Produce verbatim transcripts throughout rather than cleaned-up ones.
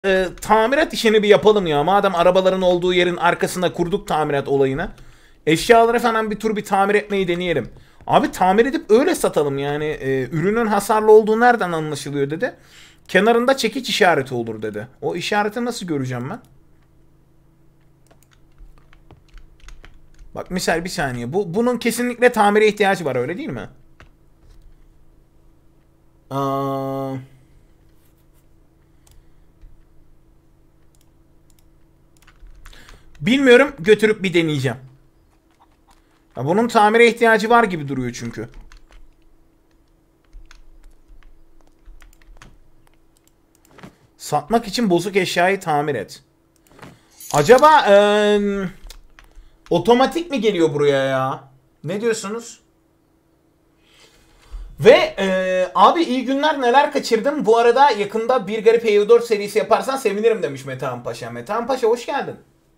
e, tamirat işini bir yapalım ya. Madem arabaların olduğu yerin arkasında kurduk tamirat olayını. Eşyaları falan bir tur bir tamir etmeyi deneyelim. Abi tamir edip öyle satalım yani. E, ürünün hasarlı olduğu nereden anlaşılıyor dedi. Kenarında çekiç işareti olur dedi. O işareti nasıl göreceğim ben? Bak misal bir saniye. Bu bunun kesinlikle tamire ihtiyacı var, öyle değil mi? Aa... Bilmiyorum, götürüp bir deneyeceğim. Ya bunun tamire ihtiyacı var gibi duruyor çünkü. Satmak için bozuk eşyayı tamir et. Acaba ee, otomatik mi geliyor buraya ya? Ne diyorsunuz? Ve ee, abi iyi günler, neler kaçırdım. Bu arada yakında Bir Garip E U dört serisi yaparsan sevinirim demiş Metehan Paşa. Metehan Paşa hoş geldin.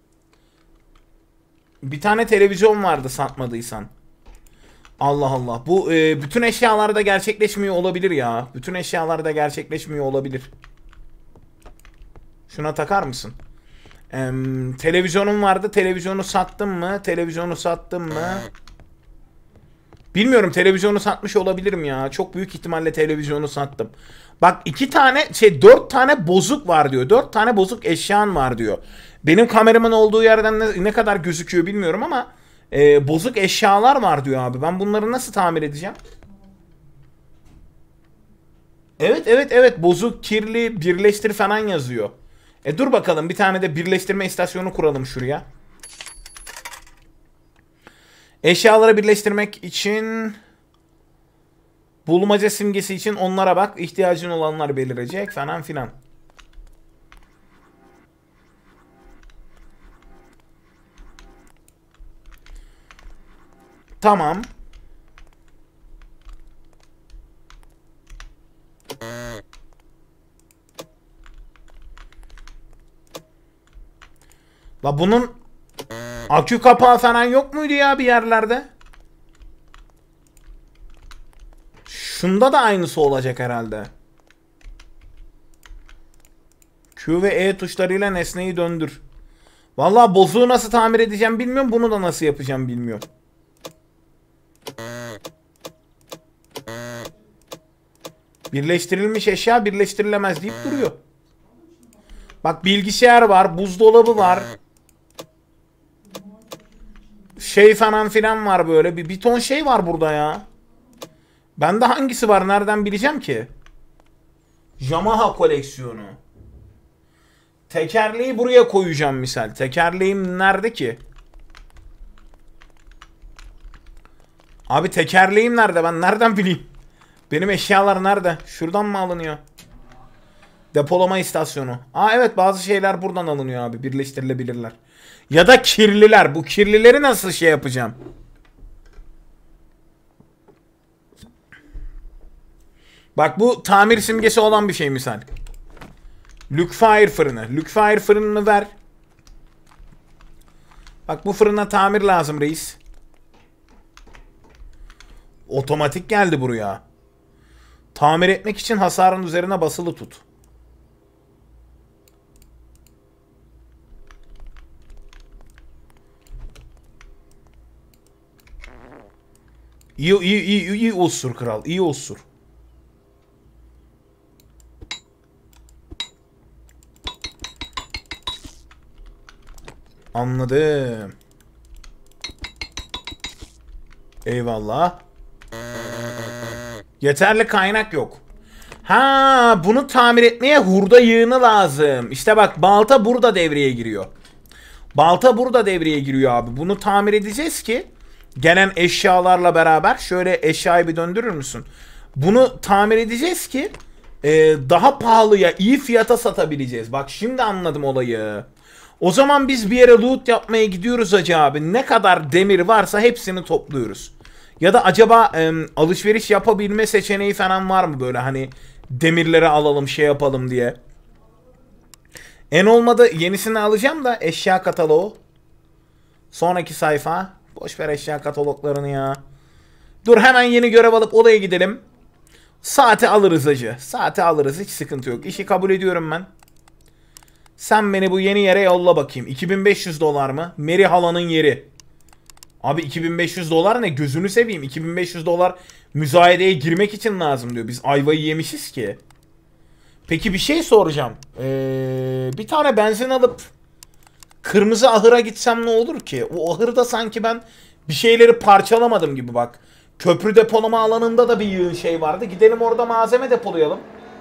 Bir tane televizyon vardı satmadıysan. Allah Allah. Bu e, bütün eşyalarda gerçekleşmiyor olabilir ya. Bütün eşyalarda gerçekleşmiyor olabilir. Şuna takar mısın? Ee, televizyonum vardı. Televizyonu sattım mı? Televizyonu sattım mı? Bilmiyorum, televizyonu satmış olabilirim ya. Çok büyük ihtimalle televizyonu sattım. Bak iki tane şey dört tane bozuk var diyor. Dört tane bozuk eşyan var diyor. Benim kameramın olduğu yerden ne, ne kadar gözüküyor bilmiyorum ama e, bozuk eşyalar var diyor abi. Ben bunları nasıl tamir edeceğim? Evet evet evet, bozuk, kirli, birleştir falan yazıyor. E dur bakalım, bir tane de birleştirme istasyonu kuralım şuraya. Eşyaları birleştirmek için bulmaca simgesi için onlara bak. İhtiyacın olanlar belirecek falan filan. Tamam. La bunun akü kapağı falan yok muydu ya bir yerlerde? Şunda da aynısı olacak herhalde. Q ve E tuşlarıyla nesneyi döndür. Vallahi bozuğu nasıl tamir edeceğim bilmiyorum. Bunu da nasıl yapacağım bilmiyorum. Birleştirilmiş eşya birleştirilemez deyip duruyor. Bak bilgisayar var, buzdolabı var. Şey falan filan var böyle. Bir, bir ton şey var burada ya. Bende hangisi var nereden bileceğim ki? Yamaha koleksiyonu. Tekerleği buraya koyacağım misal. Tekerleğim nerede ki? Abi tekerleğim nerede? Ben nereden bileyim? Benim eşyalar nerede? Şuradan mı alınıyor? Depolama istasyonu. Aa evet, bazı şeyler buradan alınıyor abi. Birleştirilebilirler. Ya da kirliler. Bu kirlileri nasıl şey yapacağım? Bak bu tamir simgesi olan bir şey misal. Lükfire fırını. Lükfire fırınını ver. Bak bu fırına tamir lazım reis. Otomatik geldi buraya. Tamir etmek için hasarın üzerine basılı tut. İyi iyi iyi iyi osur kral. İyi osur. Anladım. Eyvallah. Yeterli kaynak yok. Ha, bunu tamir etmeye hurda yığını lazım. İşte bak balta burada devreye giriyor. Balta burada devreye giriyor abi. Bunu tamir edeceğiz ki gelen eşyalarla beraber şöyle eşyayı bir döndürür müsün? Bunu tamir edeceğiz ki e, daha pahalıya, iyi fiyata satabileceğiz. Bak şimdi anladım olayı. O zaman biz bir yere loot yapmaya gidiyoruz hacı abi. Ne kadar demir varsa hepsini topluyoruz. Ya da acaba e, alışveriş yapabilme seçeneği falan var mı böyle hani demirleri alalım şey yapalım diye. En olmadı yenisini alacağım da eşya kataloğu. Sonraki sayfa. Boş ver eşya kataloglarını ya. Dur hemen yeni görev alıp odaya gidelim. Saati alırız hacı. Saati alırız, hiç sıkıntı yok. İşi kabul ediyorum ben. Sen beni bu yeni yere yolla bakayım. iki bin beş yüz dolar mı? Mary halanın yeri. Abi iki bin beş yüz dolar ne? Gözünü seveyim. iki bin beş yüz dolar müzayedeye girmek için lazım diyor. Biz ayvayı yemişiz ki. Peki bir şey soracağım. Ee, bir tane benzin alıp kırmızı ahıra gitsem ne olur ki? O ahırda sanki ben bir şeyleri parçalamadım gibi bak. Köprü depolama alanında da bir yığın şey vardı. Gidelim orada malzeme depolayalım.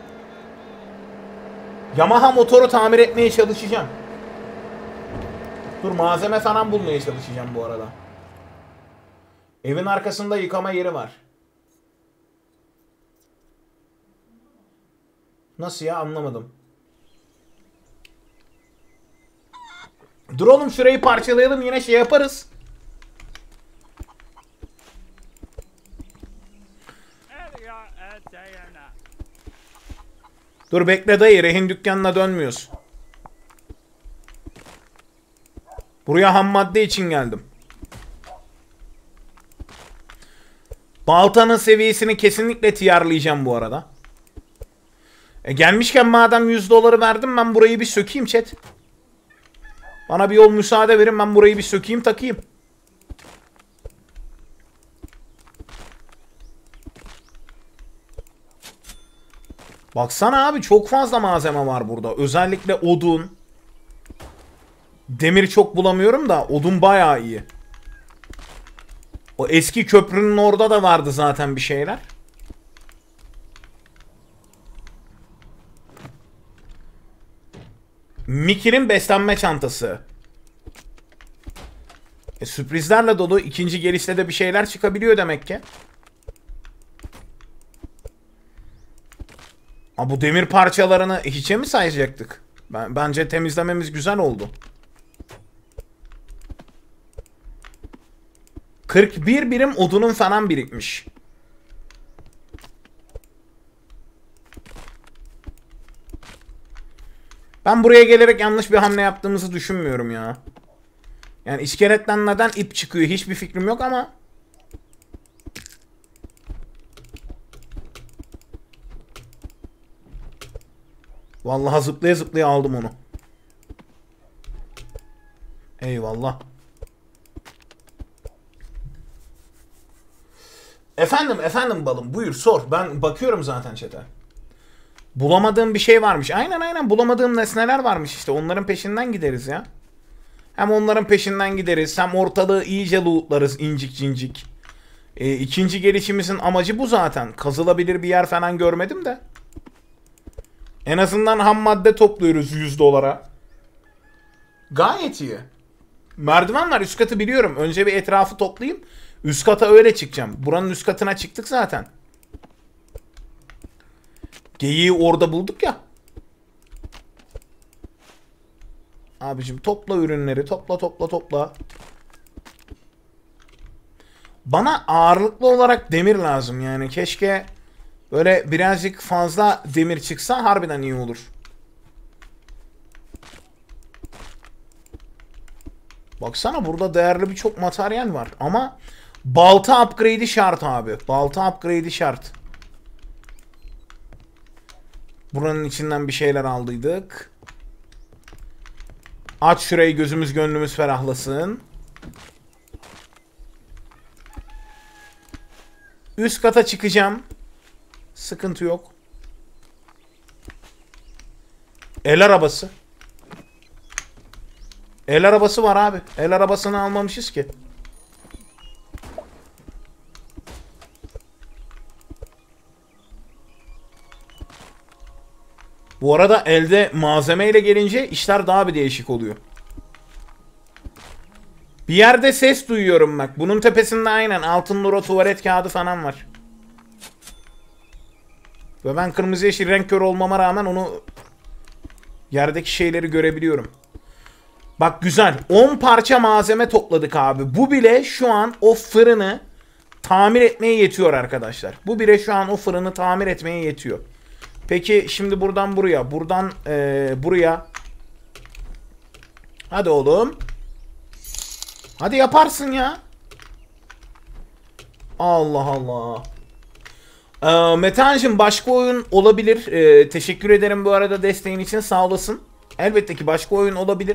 Yamaha motoru tamir etmeye çalışacağım. Dur malzeme falan bulmaya çalışacağım bu arada. Evin arkasında yıkama yeri var. Nasıl ya, anlamadım. Dur oğlum şurayı parçalayalım, yine şey yaparız. Dur bekle dayı, rehin dükkanına dönmüyoruz. Buraya ham madde için geldim. Baltanın seviyesini kesinlikle tiyarlayacağım bu arada. E gelmişken madem yüz doları verdim, ben burayı bir sökeyim chat. Bana bir yol müsaade verin, ben burayı bir sökeyim takayım. Baksana abi, çok fazla malzeme var burada. Özellikle odun. Demir çok bulamıyorum da odun bayağı iyi. O eski köprünün orada da vardı zaten bir şeyler. Mickey'nin beslenme çantası. E, sürprizlerle dolu. İkinci gelişte de bir şeyler çıkabiliyor demek ki. Aa, bu demir parçalarını hiçe mi sayacaktık? Ben, bence temizlememiz güzel oldu. kırk bir birim odunun falan birikmiş. Ben buraya gelerek yanlış bir hamle yaptığımızı düşünmüyorum ya. Yani iskeletten neden ip çıkıyor hiçbir fikrim yok ama. Vallahi zıplaya zıplaya aldım onu. Eyvallah. Efendim efendim balım, buyur sor. Ben bakıyorum zaten chat'e. Bulamadığım bir şey varmış. Aynen aynen, bulamadığım nesneler varmış işte. Onların peşinden gideriz ya. Hem onların peşinden gideriz. Hem ortalığı iyice lootlarız incik cincik. E, ikinci gelişimizin amacı bu zaten. Kazılabilir bir yer falan görmedim de. En azından ham madde topluyoruz yüz dolara. Gayet iyi. Merdiven var, üst katı biliyorum. Önce bir etrafı toplayayım. Üst kata öyle çıkacağım. Buranın üst katına çıktık zaten. Geyiği orada bulduk ya. Abicim topla ürünleri. Topla topla topla. Bana ağırlıklı olarak demir lazım yani. Keşke böyle birazcık fazla demir çıksa harbiden iyi olur. Baksana burada değerli birçok materyal var. Ama balta upgrade'i şart abi. Balta upgrade'i şart. Buranın içinden bir şeyler aldıydık. Aç şurayı, gözümüz gönlümüz ferahlasın. Üst kata çıkacağım. Sıkıntı yok. El arabası. El arabası var abi. El arabasını almamışız ki. Bu arada elde malzemeyle gelince işler daha bir değişik oluyor. Bir yerde ses duyuyorum bak. Bunun tepesinde aynen altın loro tuvalet kağıdı falan var. Ve ben kırmızı yeşil renk kör olmama rağmen onu, yerdeki şeyleri görebiliyorum. Bak güzel. on parça malzeme topladık abi. Bu bile şu an o fırını tamir etmeye yetiyor arkadaşlar. Bu bile şu an o fırını tamir etmeye yetiyor. Peki şimdi buradan buraya. Buradan ee, buraya. Hadi oğlum. Hadi yaparsın ya. Allah Allah. Ee, Metehan'cığım başka oyun olabilir. Ee, teşekkür ederim bu arada desteğin için, sağ olasın. Elbette ki başka oyun olabilir.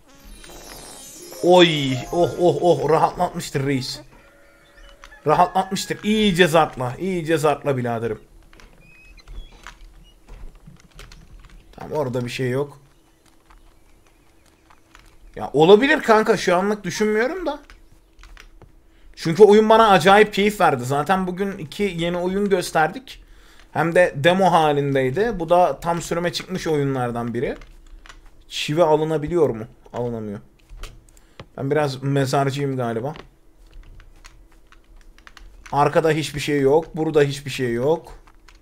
Oy, oh oh oh, rahatlatmıştır reis. Rahatlatmıştır. İyice zartla, iyice zartla biraderim. Tamam, orada bir şey yok. Ya olabilir kanka, şu anlık düşünmüyorum da. Çünkü oyun bana acayip keyif verdi. Zaten bugün iki yeni oyun gösterdik. Hem de demo halindeydi. Bu da tam sürüme çıkmış oyunlardan biri. Çivi alınabiliyor mu? Alınamıyor. Ben biraz mezarcıyım galiba. Arkada hiçbir şey yok. Burada hiçbir şey yok.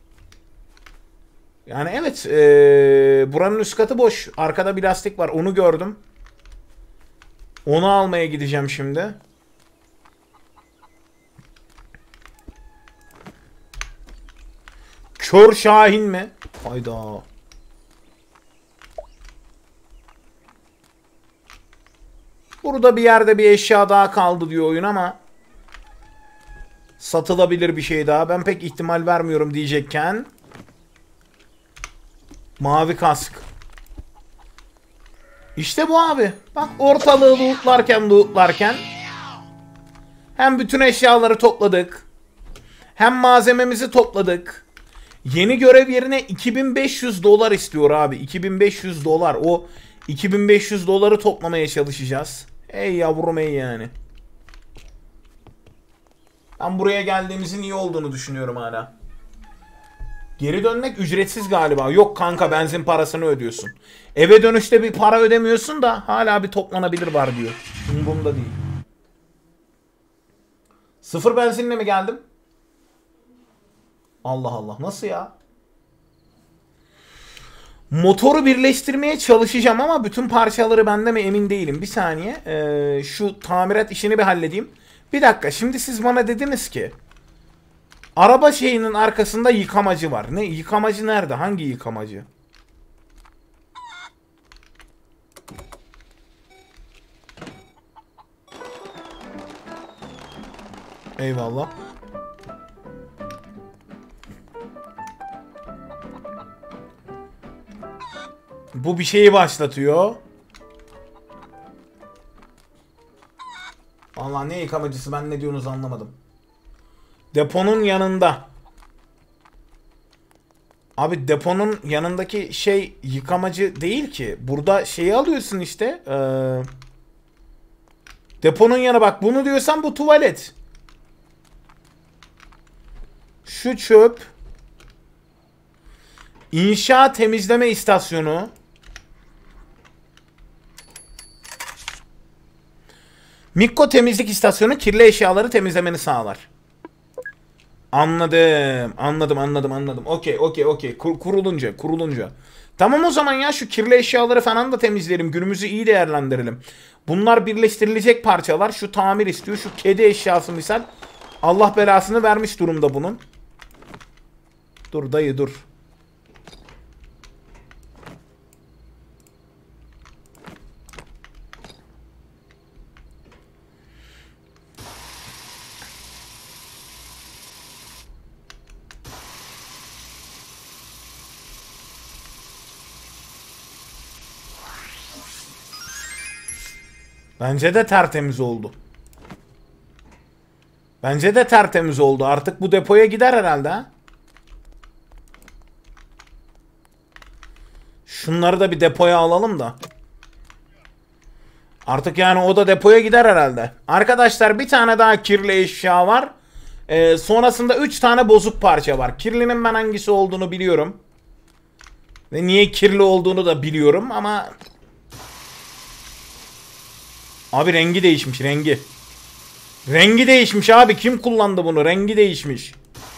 Yani evet. Ee, buranın üst katı boş. Arkada bir lastik var. Onu gördüm. Onu almaya gideceğim şimdi. Kör Şahin mi? Hayda. Burada bir yerde bir eşya daha kaldı diyor oyun ama satılabilir bir şey daha. Ben pek ihtimal vermiyorum diyecekken. Mavi kask. İşte bu abi. Bak, ortalığı lootlarken lootlarken hem bütün eşyaları topladık. Hem malzememizi topladık. Yeni görev yerine iki bin beş yüz dolar istiyor abi. iki bin beş yüz dolar. O iki bin beş yüz doları toplamaya çalışacağız. Ey yavrum ey yani. Ben buraya geldiğimizin iyi olduğunu düşünüyorum hala. Geri dönmek ücretsiz galiba. Yok kanka, benzin parasını ödüyorsun. Eve dönüşte bir para ödemiyorsun da hala bir toplanabilir var diyor. Umurumda değil. Sıfır benzinle mi geldim? Allah Allah, nasıl ya? Motoru birleştirmeye çalışacağım ama bütün parçaları bende mi emin değilim. Bir saniye. Ee, şu tamirat işini bir halledeyim. Bir dakika, şimdi siz bana dediniz ki araba şeyinin arkasında yıkamacı var. Ne yıkamacı, nerede? Hangi yıkamacı? Eyvallah. Bu bir şeyi başlatıyor. Vallahi ne yıkamacısı, ben ne diyorsunuz anlamadım. Deponun yanında. Abi deponun yanındaki şey yıkamacı değil ki. Burada şeyi alıyorsun işte. Ee, deponun yanı, bak bunu diyorsan bu tuvalet. Şu çöp. İnşaat temizleme istasyonu. Mikko temizlik istasyonu kirli eşyaları temizlemeni sağlar. Anladım. Anladım anladım anladım. Okey okey okey. Kur, kurulunca kurulunca. Tamam o zaman ya, şu kirli eşyaları falan da temizleyelim. Günümüzü iyi değerlendirelim. Bunlar birleştirilecek parçalar. Şu tamir istiyor. Şu kedi eşyası misal. Allah belasını vermiş durumda bunun. Dur dayı dur. Bence de tertemiz oldu. Bence de tertemiz oldu. Artık bu depoya gider herhalde ha. Şunları da bir depoya alalım da. Artık yani o da depoya gider herhalde. Arkadaşlar bir tane daha kirli eşya var. Ee, sonrasında üç tane bozuk parça var. Kirlinin ben hangisi olduğunu biliyorum. Ve niye kirli olduğunu da biliyorum ama... Abi rengi değişmiş, rengi. Rengi değişmiş abi. Kim kullandı bunu? Rengi değişmiş.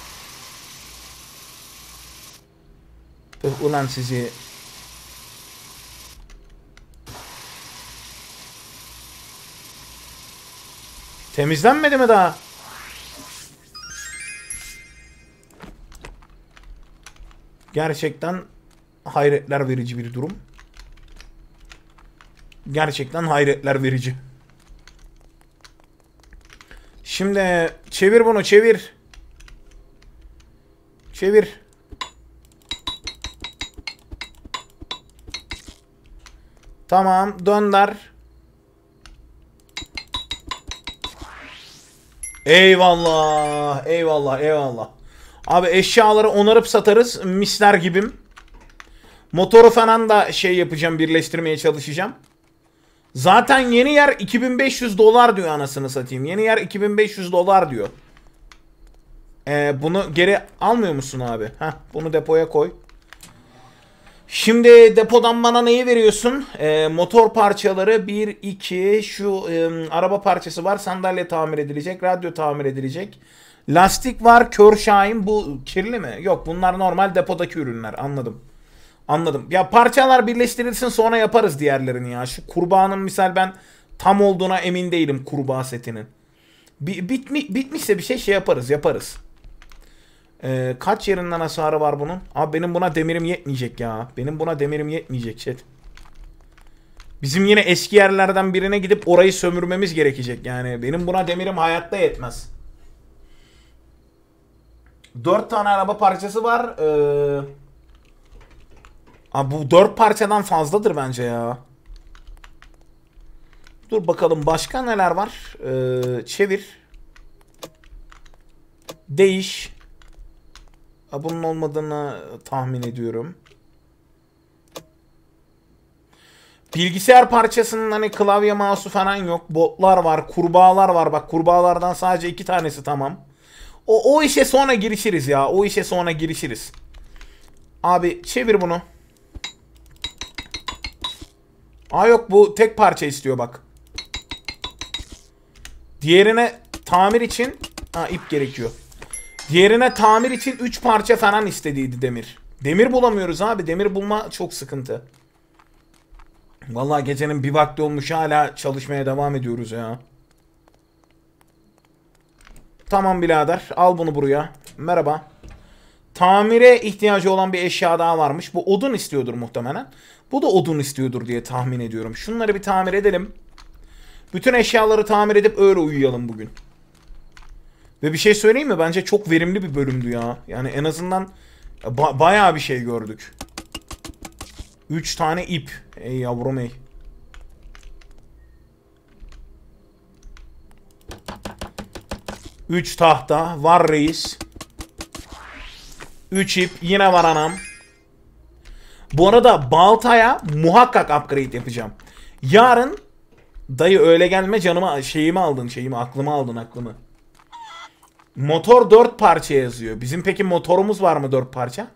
Tüh ulan sizi. Temizlenmedi mi daha? Gerçekten hayretler verici bir durum. Gerçekten hayretler verici. Şimdi çevir bunu, çevir. Çevir. Tamam, dönder. Eyvallah, eyvallah, eyvallah. Abi eşyaları onarıp satarız. Misler gibim. Motoru falan da şey yapacağım, birleştirmeye çalışacağım. Zaten yeni yer iki bin beş yüz dolar diyor anasını satayım. Yeni yer iki bin beş yüz dolar diyor. Ee, bunu geri almıyor musun abi? Heh, bunu depoya koy. Şimdi depodan bana neyi veriyorsun? Ee, motor parçaları bir, iki, şu e, araba parçası var. Sandalye tamir edilecek, radyo tamir edilecek. Lastik var, kör şahin. Bu kirli mi? Yok, bunlar normal depodaki ürünler. Anladım. Anladım. Ya parçalar birleştirilsin, sonra yaparız diğerlerini ya. Şu kurbağanın misal ben tam olduğuna emin değilim, kurbağa setinin. Bitmi, bitmişse bir şey şey yaparız yaparız. Ee, kaç yerinden hasarı var bunun? Abi benim buna demirim yetmeyecek ya. Benim buna demirim yetmeyecek chat. Bizim yine eski yerlerden birine gidip orayı sömürmemiz gerekecek yani. Benim buna demirim hayatta yetmez. Dört tane araba parçası var. Ee... Abi bu dört parçadan fazladır bence ya. Dur bakalım başka neler var. Ee, çevir. Değiş. Bunun olmadığını tahmin ediyorum. Bilgisayar parçasının hani klavye mouse'u falan yok. Botlar var, kurbağalar var. Bak kurbağalardan sadece iki tanesi tamam. O, o işe sonra girişiriz ya. O işe sonra girişiriz. Abi çevir bunu. Aa yok, bu tek parça istiyor bak. Diğerine tamir için ha, ip gerekiyor. Diğerine tamir için üç parça falan istediydi demir. Demir bulamıyoruz abi. Demir bulma çok sıkıntı. Vallahi gecenin bir vakti olmuş, hala çalışmaya devam ediyoruz ya. Tamam birader, al bunu buraya. Merhaba. Tamire ihtiyacı olan bir eşya daha varmış. Bu odun istiyordur muhtemelen. Bu da odun istiyordur diye tahmin ediyorum. Şunları bir tamir edelim. Bütün eşyaları tamir edip öyle uyuyalım bugün. Ve bir şey söyleyeyim mi? Bence çok verimli bir bölümdü ya. Yani en azından ba bayağı bir şey gördük. üç tane ip. Ey yavrum ey. üç tahta. Var reis. üç ip. Yine var anam. Bu arada baltaya muhakkak upgrade yapacağım. Yarın dayı öyle gelme canıma, şeyimi aldın şeyimi aklımı aldın aklımı. Motor dört parça yazıyor. Bizim peki motorumuz var mı dört parça?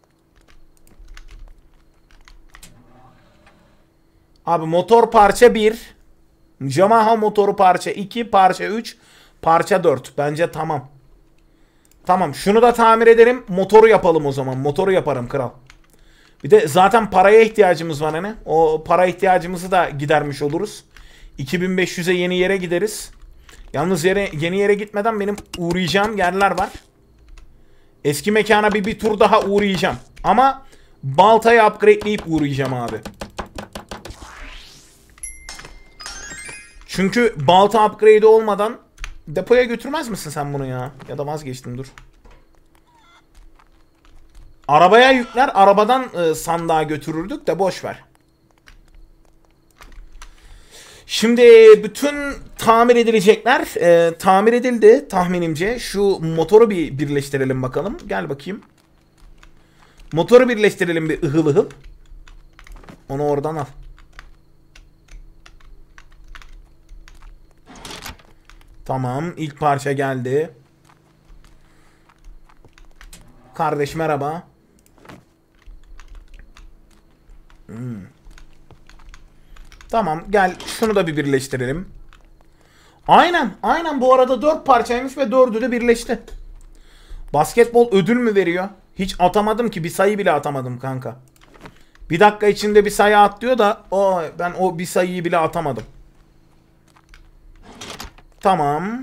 Abi motor parça bir. Yamaha motoru parça iki. Parça üç. Parça dört. Bence tamam. Tamam, şunu da tamir edelim. Motoru yapalım o zaman. Motoru yaparım kral. Bir de zaten paraya ihtiyacımız var hani. O para ihtiyacımızı da gidermiş oluruz. iki bin beş yüze yeni yere gideriz. Yalnız yere, yeni yere gitmeden benim uğrayacağım yerler var. Eski mekana bir, bir tur daha uğrayacağım. Ama baltayı upgradeleyip uğrayacağım abi. Çünkü balta upgrade olmadan depoya götürmez misin sen bunu ya? Ya da vazgeçtim dur. Arabaya yükler, arabadan e, sandığa götürürdük de boş ver. Şimdi bütün tamir edilecekler e, tamir edildi tahminimce. Şu motoru bir birleştirelim bakalım. Gel bakayım. Motoru birleştirelim bir ıhıl ıhıl. Onu oradan al. Tamam, ilk parça geldi. Kardeş merhaba. Hmm. Tamam gel şunu da bir birleştirelim. Aynen aynen, bu arada dört parçaymış ve dördü de birleşti. Basketbol ödül mü veriyor? Hiç atamadım ki, bir sayı bile atamadım kanka. Bir dakika içinde bir sayı at diyor da o, ben o bir sayıyı bile atamadım. Tamam.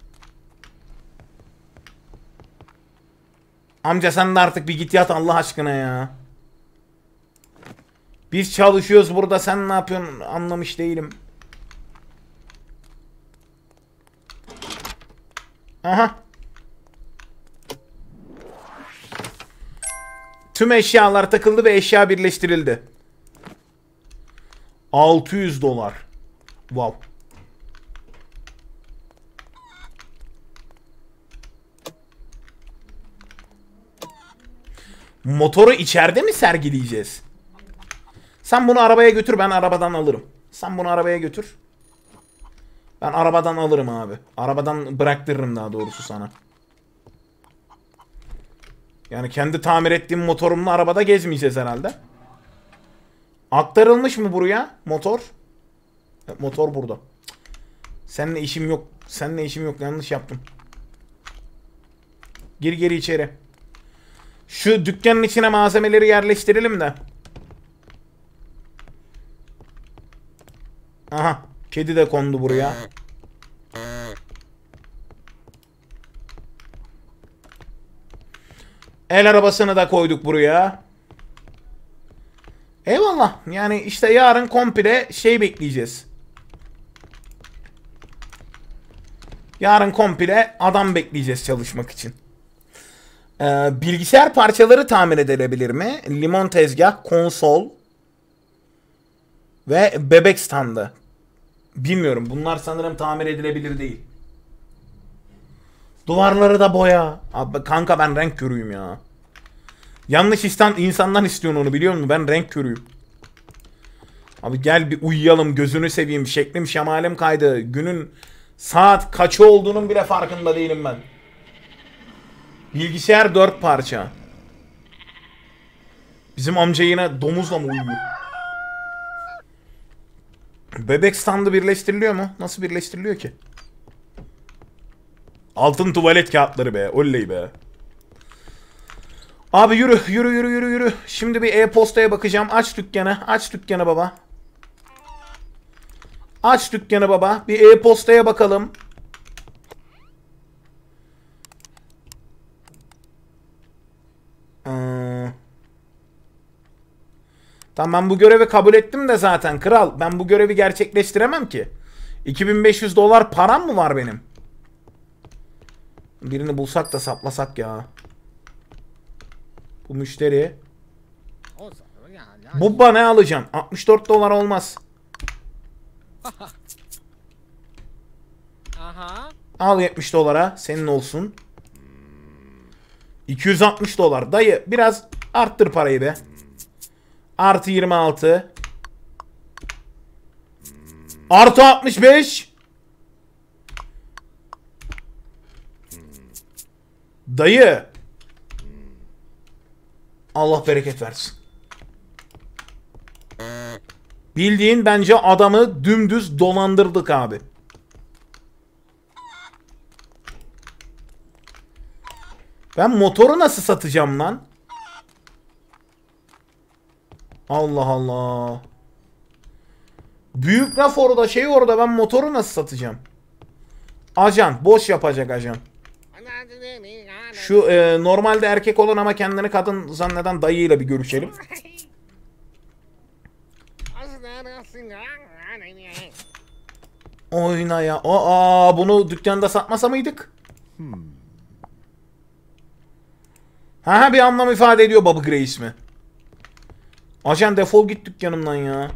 Amca sen de artık bir git yat Allah aşkına ya. Biz çalışıyoruz burada, sen ne yapıyorsun anlamış değilim. Aha. Tüm eşyalar takıldı ve eşya birleştirildi. altı yüz dolar. Wow. Motoru içeride mi sergileyeceğiz? Sen bunu arabaya götür, ben arabadan alırım. Sen bunu arabaya götür. Ben arabadan alırım abi. Arabadan bıraktırırım daha doğrusu sana. Yani kendi tamir ettiğim motorumla arabada gezmeyeceğiz herhalde. Aktarılmış mı buraya motor? Motor burada. Seninle işim yok. Seninle işim yok. Yanlış yaptım. Gir geri içeri. Şu dükkanın içine malzemeleri yerleştirelim de. Aha. Kedi de kondu buraya. El arabasını da koyduk buraya. Eyvallah. Yani işte yarın komple şey bekleyeceğiz. Yarın komple adam bekleyeceğiz çalışmak için. Ee, bilgisayar parçaları tamir edilebilir mi? Limon tezgah, konsol ve bebek standı. Bilmiyorum. Bunlar sanırım tamir edilebilir değil. Duvarları da boya. Abi kanka ben renk körüyüm ya. Yanlış insan, insandan istiyorsun onu biliyor musun? Ben renk körüyüm. Abi gel bir uyuyalım, gözünü seveyim. Şeklim şemalim kaydı. Günün saat kaçı olduğunun bile farkında değilim ben. Bilgisayar dört parça. Bizim amca yine domuzla mı uyuyor? Bebek standı birleştiriliyor mu? Nasıl birleştiriliyor ki? Altın tuvalet kağıtları be. Oley be. Abi yürü yürü yürü yürü yürü. Şimdi bir e-postaya bakacağım. Aç dükkanı. Aç dükkanı baba. Aç dükkanı baba. Bir e-postaya bakalım. Ee... Tamam ben bu görevi kabul ettim de zaten kral. Ben bu görevi gerçekleştiremem ki. iki bin beş yüz dolar param mı var benim? Birini bulsak da saplasak ya. Bu müşteri. Bubba ne alacağım? altmış dört dolar olmaz. Al yetmiş dolara. Senin olsun. iki yüz altmış dolar. Dayı biraz arttır parayı be. Artı yirmi altı. Artı altmış beş. Dayı. Allah bereket versin. Bildiğin bence adamı dümdüz dolandırdık abi. Ben motoru nasıl satacağım lan? Allah Allah. Büyük raf orada, şey orada, ben motoru nasıl satacağım? Ajan, boş yapacak ajan. Şu e, normalde erkek olan ama kendini kadın zanneden dayıyla bir görüşelim. Oyna ya. Aa, bunu dükkanda satmasa mıydık? Hmm. Ha bir anlam ifade ediyor Bobby Gray ismi. Ajan defol git dükkanımdan ya.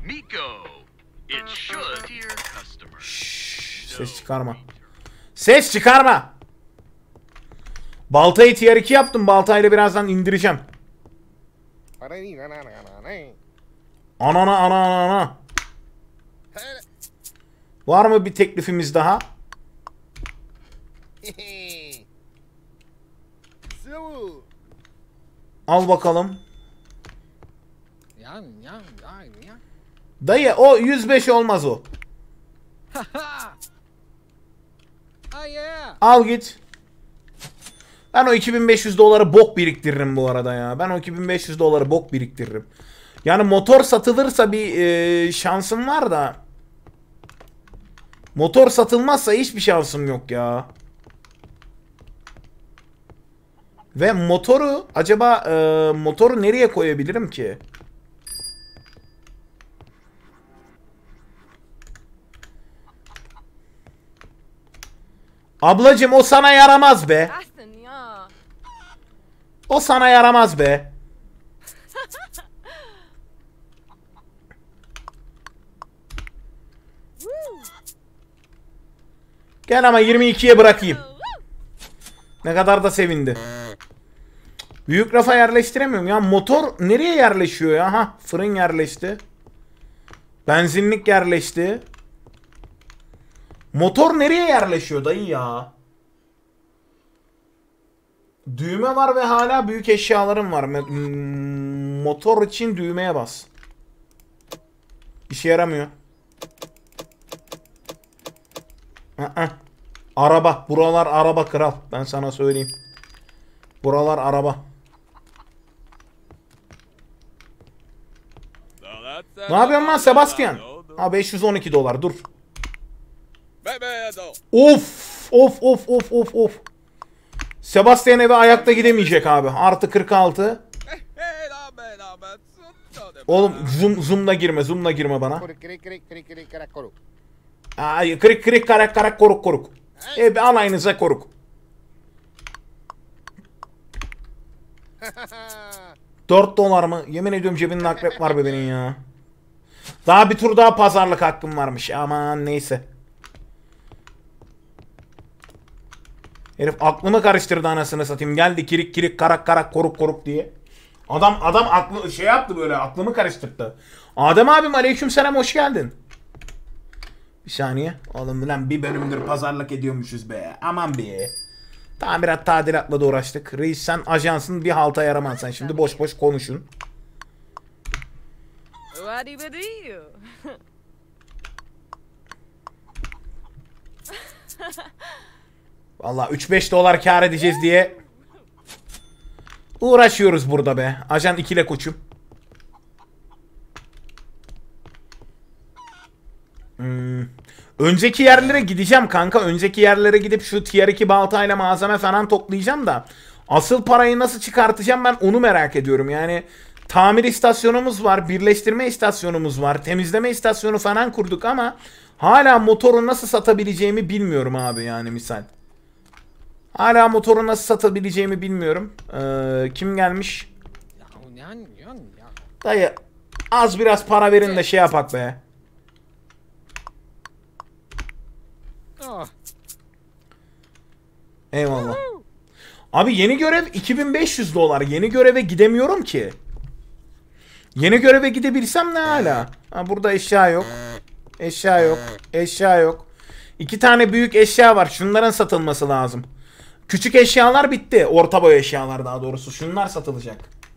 Şşş, ses çıkarma. Ses çıkarma. Baltayı tier iki yaptım. Baltayla birazdan indireceğim. Anana ana ana ana. Var mı bir teklifimiz daha? Al bakalım. Dayı o yüz beş olmaz o. Al git. Ben o iki bin beş yüz doları bok biriktiririm bu arada ya. Ben o iki bin beş yüz doları bok biriktiririm. Yani motor satılırsa bir e, şansım var da. Motor satılmazsa hiçbir şansım yok ya. Ve motoru acaba e, motoru nereye koyabilirim ki? Ablacım o sana yaramaz be. O sana yaramaz be. Gel ama yirmi ikiye bırakayım. Ne kadar da sevindi. Büyük rafa yerleştiremiyorum ya. Motor nereye yerleşiyor ya? Ha, fırın yerleşti. Benzinlik yerleşti. Motor nereye yerleşiyor dayı ya? Düğme var ve hala büyük eşyalarım var. Motor için düğmeye bas. İşe yaramıyor. Aa, araba. Buralar araba kral. Ben sana söyleyeyim. Buralar araba. Ne yapıyorsun lan Sebastian? Ha, beş yüz on iki dolar dur. Of of of of of of. Sebastian eve ayakta gidemeyecek abi. Artı kırk altı. Oğlum zoom zoom'la girme, zoom'la girme bana. Ay, kırık kırık karak karak koruk koruk. E alayınıza koruk. dört dolar mı? Yemin ediyorum cebinde akrep var bebeğin ya. Daha bir tur daha pazarlık hakkım varmış. Aman neyse. Herif aklımı karıştırdı anasını satayım. Geldi kirik kirik karak karak koruk koruk diye. Adam adam aklı şey yaptı böyle, aklımı karıştırdı. Adem abim aleykümselam, hoş geldin. Bir saniye. Oğlum lan bir bölümdür pazarlık ediyormuşuz be. Aman be. Tamirat tadilatla da uğraştık. Reis sen ajansın bir halta yaramaz sen. Şimdi boş boş konuşun. Vallahi üç beş dolar kar edeceğiz diye uğraşıyoruz burada be. Ajan ikile koçum. Hmm. Önceki yerlere gideceğim kanka. Önceki yerlere gidip şu tier iki baltayla malzeme falan toplayacağım da asıl parayı nasıl çıkartacağım ben onu merak ediyorum. Yani tamir istasyonumuz var, birleştirme istasyonumuz var, temizleme istasyonu falan kurduk ama hala motoru nasıl satabileceğimi bilmiyorum abi, yani misal. Hala motoru nasıl satabileceğimi bilmiyorum. Ee, kim gelmiş? Dayı az biraz para verin de şey yapak be. Eyvallah. Abi yeni görev iki bin beş yüz dolar. Yeni göreve gidemiyorum ki. Yeni göreve gidebilsem ne hala? Ha, burada eşya yok. Eşya yok. Eşya yok. İki tane büyük eşya var. Şunların satılması lazım. Küçük eşyalar bitti. Orta boy eşyalar daha doğrusu. Şunlar satılacak.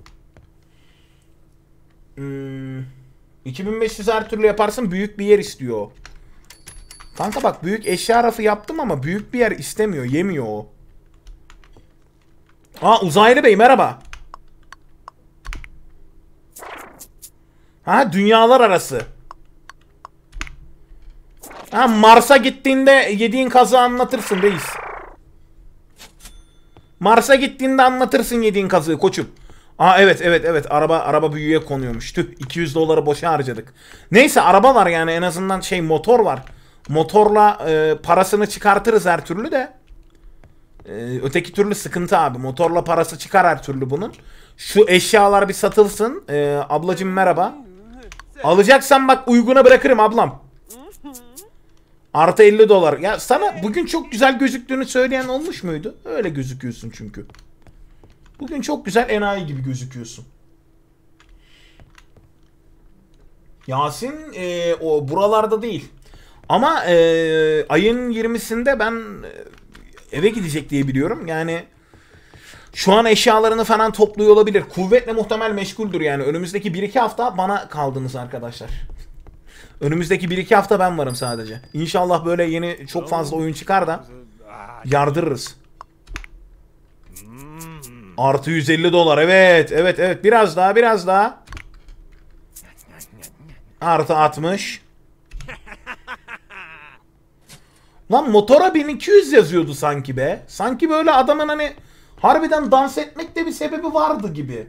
Hmm. iki bin beş yüz her türlü yaparsın. Büyük bir yer istiyor. Kanka bak büyük eşya rafı yaptım ama büyük bir yer istemiyor. Yemiyor o. Aa, uzaylı bey merhaba. Ha, dünyalar arası. Ha, Mars'a gittiğinde yediğin kazı anlatırsın reis. Mars'a gittiğinde anlatırsın yediğin kazığı koçum. Aa, evet evet evet, araba araba büyüye konuyormuş. Tüh, iki yüz doları boşa harcadık. Neyse, araba var yani, en azından şey, motor var. Motorla e, parasını çıkartırız her türlü de. E, öteki türlü sıkıntı abi. Motorla parası çıkar her türlü bunun. Şu eşyalar bir satılsın. E, ablacım merhaba. Alacaksan bak uyguna bırakırım ablam. Artı elli dolar. Ya sana bugün çok güzel gözüktüğünü söyleyen olmuş muydu? Öyle gözüküyorsun çünkü. Bugün çok güzel enayi gibi gözüküyorsun. Yasin e, o buralarda değil. Ama e, ayın yirmisinde ben e, eve gidecek diye biliyorum. Yani şu an eşyalarını falan topluyor olabilir. Kuvvetle muhtemel meşguldür yani. Önümüzdeki bir iki hafta bana kaldınız arkadaşlar. Önümüzdeki bir iki hafta ben varım sadece. İnşallah böyle yeni çok fazla oyun çıkar da yardırırız. Artı yüz elli dolar. Evet evet evet, biraz daha biraz daha. Artı altmış. Lan motora bin iki yüz yazıyordu sanki be. Sanki böyle adamın hani harbiden dans etmekte bir sebebi vardı gibi.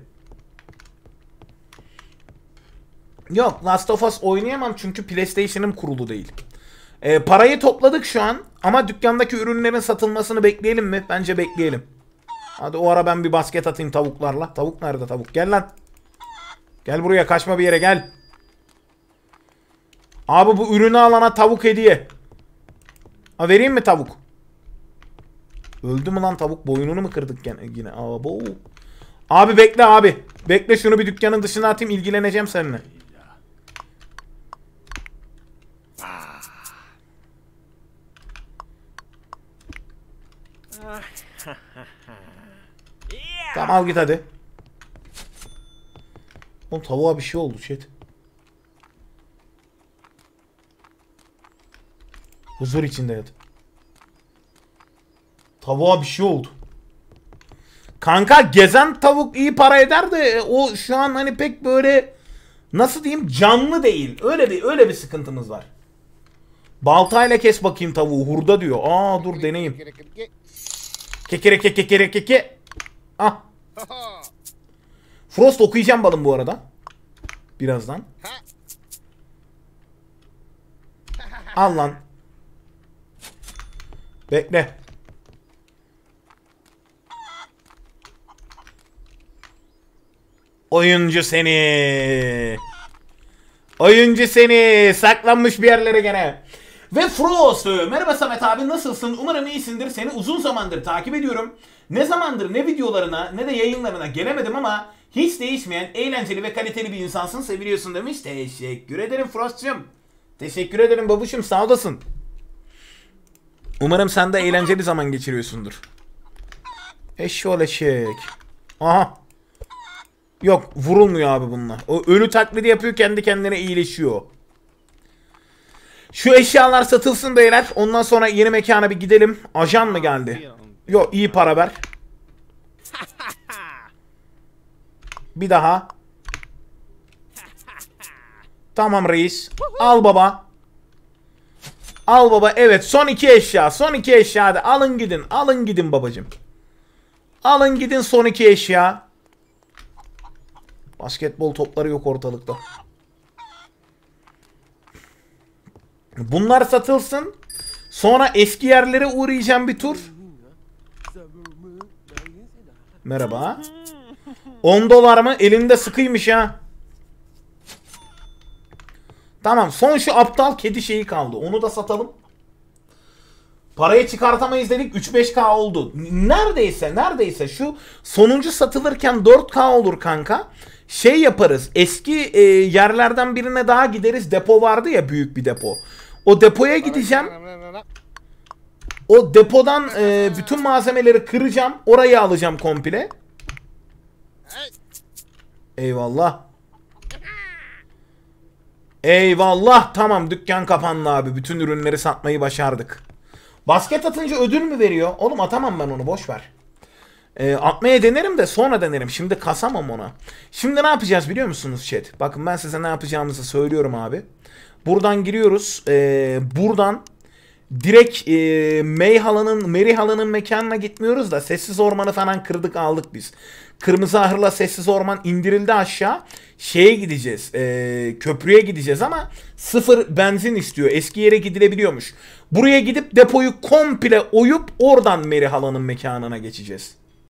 Yok, Last of Us oynayamam çünkü PlayStation'ım kurulu değil. Ee, parayı topladık şu an ama dükkandaki ürünlerin satılmasını bekleyelim mi? Bence bekleyelim. Hadi o ara ben bir basket atayım tavuklarla. Tavuk nerede tavuk? Gel lan. Gel buraya, kaçma bir yere, gel. Abi bu ürünü alana tavuk hediye. Ha, vereyim mi tavuk? Öldü mü lan tavuk? Boynunu mu kırdık gene? Yine. Abo. Abi bekle abi. Bekle, şunu bir dükkanın dışına atayım, ilgileneceğim seninle. Tamam, al git hadi. Oğlum tavuğa bir şey oldu chat. Huzur içinde yat. Tavuğa bir şey oldu. Kanka gezen tavuk iyi para eder de o şu an hani pek böyle, nasıl diyeyim, canlı değil. Öyle bir öyle bir sıkıntımız var. Baltayla kes bakayım tavuğu, hurda diyor. Aa dur deneyeyim. Kekere kekere keke. Ah. Frost okuyacağım balım bu arada. Birazdan. Al lan. Bekle. Oyuncu seni. Oyuncu seni. Saklanmış bir yerlere gene. Ve Frost. Merhaba Samet abi, nasılsın? Umarım iyisindir. Seni uzun zamandır takip ediyorum. Ne zamandır ne videolarına ne de yayınlarına gelemedim ama hiç değişmeyen, eğlenceli ve kaliteli bir insansın. Seviliyorsun demiş. Teşekkür ederim Frost'cığım. Teşekkür ederim babuşum. Sağ olasın. Umarım sen de eğlenceli zaman geçiriyorsundur. Eşşoğlu eşek. Aha. Yok, vurulmuyor abi bunlar. O ölü taklidi yapıyor, kendi kendine iyileşiyor. Şu eşyalar satılsın beyler. Ondan sonra yeni mekana bir gidelim. Ajan mı geldi? Yok, iyi para ver. Bir daha. Tamam reis. Al baba. Al baba. Evet, son iki eşya. Son iki eşya. Hadi alın gidin. Alın gidin babacım. Alın gidin son iki eşya. Basketbol topları yok ortalıkta. Bunlar satılsın. Sonra eski yerlere uğrayacağım bir tur. Merhaba. on dolar mı? Elinde sıkıymış ha. Tamam, son şu aptal kedi şeyi kaldı. Onu da satalım. Parayı çıkartamayız dedik, üç beş K oldu. Neredeyse neredeyse şu sonuncu satılırken dört K olur kanka. Şey yaparız, eski e, yerlerden birine daha gideriz. Depo vardı ya, büyük bir depo. O depoya gideceğim. O depodan e, bütün malzemeleri kıracağım. Orayı alacağım komple. Eyvallah. Eyvallah. Tamam, dükkan kapandı abi. Bütün ürünleri satmayı başardık. Basket atınca ödül mü veriyor? Oğlum atamam ben onu, boş ver. E, atmaya denerim de sonra denerim. Şimdi kasamam ona. Şimdi ne yapacağız biliyor musunuz chat? Bakın ben size ne yapacağımızı söylüyorum abi. Buradan giriyoruz. E, buradan direkt e, May halının, Mary halının mekanına gitmiyoruz da sessiz ormanı falan kırdık aldık biz. Kırmızı ahırla sessiz orman indirildi aşağı. Şeye gideceğiz. E, köprüye gideceğiz ama sıfır benzin istiyor. Eski yere gidilebiliyormuş. Buraya gidip depoyu komple oyup oradan Mary halanın mekanına geçeceğiz.